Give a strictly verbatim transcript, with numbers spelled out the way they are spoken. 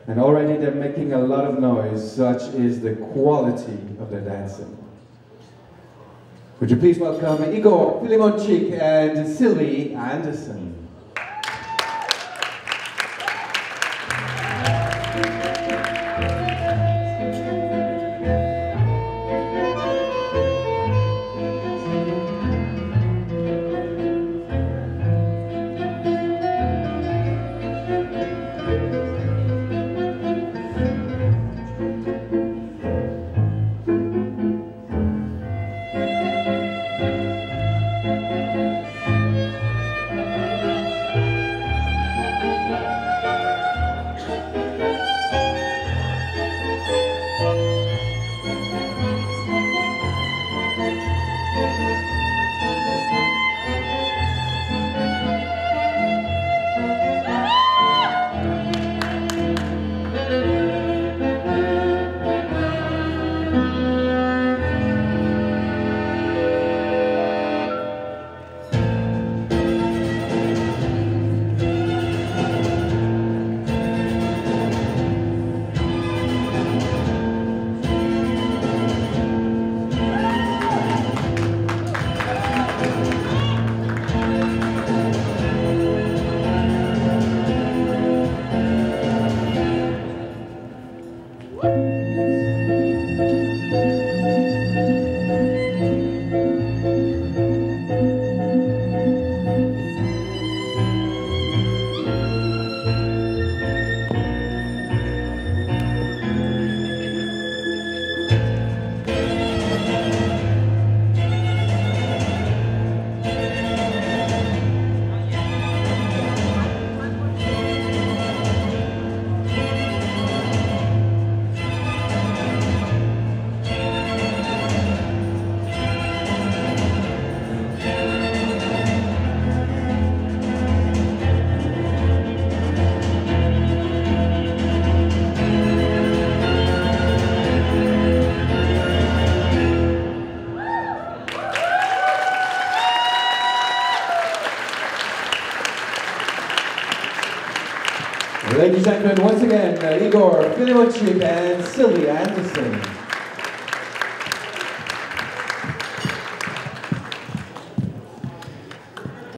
And already they're making a lot of noise, such is the quality of their dancing. Would you please welcome Igor Fylymonchyk and Silvie Anderson. Ladies and gentlemen, once again, uh, Igor Fylymonchyk and Silvie Anderson.